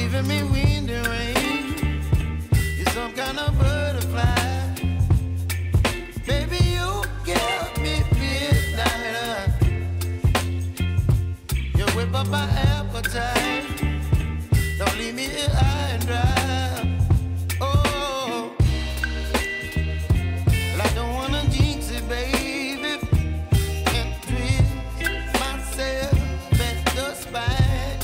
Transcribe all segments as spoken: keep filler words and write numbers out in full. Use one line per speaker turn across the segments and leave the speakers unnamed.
giving me wind and rain. You're some kind of butterfly. Baby, you give me midnight. You whip up my appetite. Don't leave me here high and dry. Oh, well, I don't wanna jinx it, baby, and twist myself at the spine.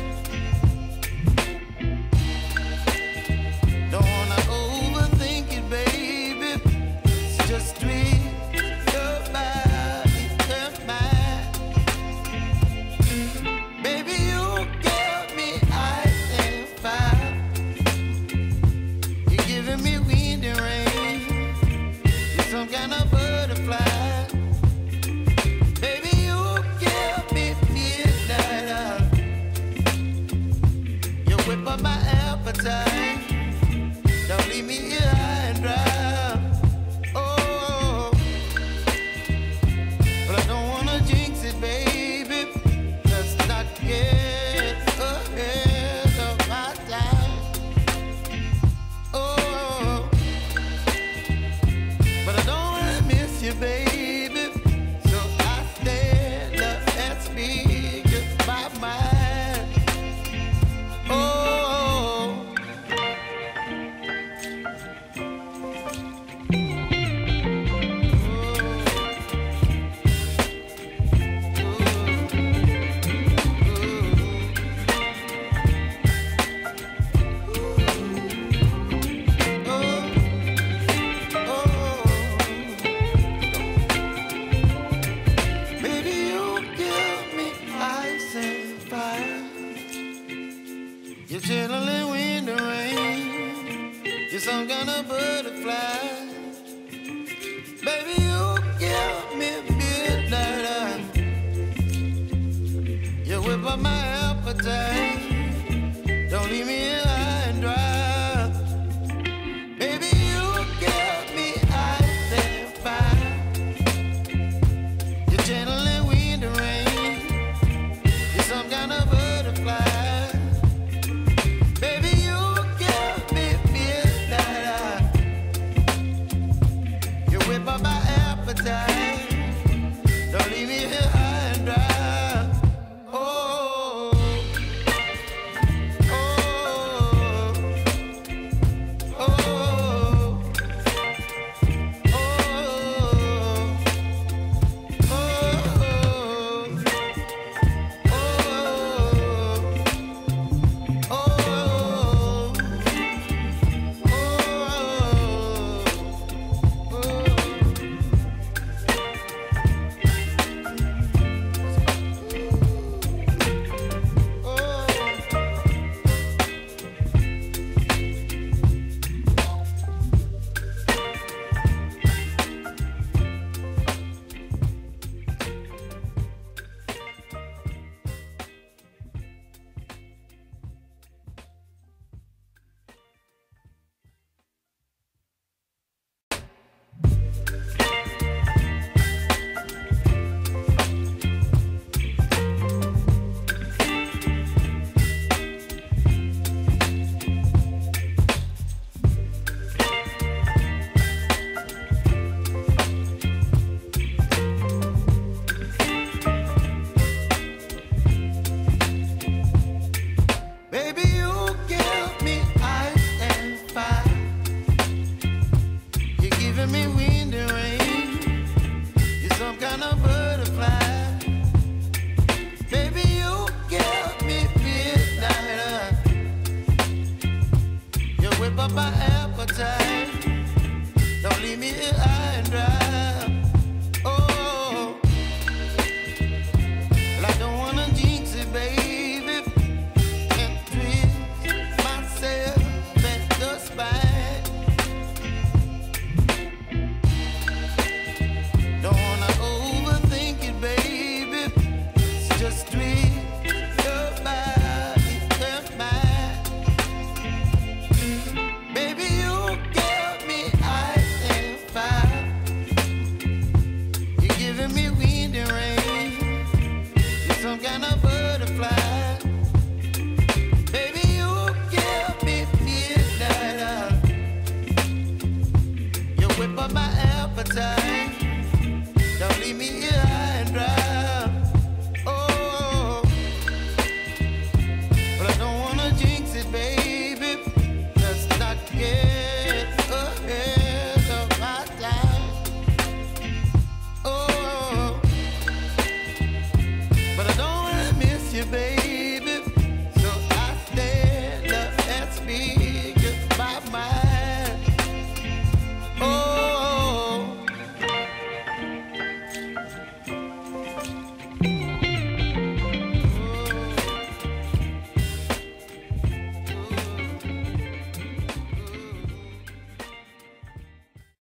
Don't wanna overthink it, baby. It's just twist your body and mine. Baby, you give me ice and fire. You're giving me wind and rain. You're some kind of butterfly. Baby, you give me midnight. You whip up my appetite. Don't leave me here high and dry. Oh, but I don't wanna jinx it, baby. Let's not get ahead of my time. Oh, but I don't wanna miss you, baby. So I stand up and speak my mind. Oh. Baby, you give me ice and fire. You're chilling wind and rain. You're some kind of butterfly. Baby, you give me midnight. You whip up my appetite.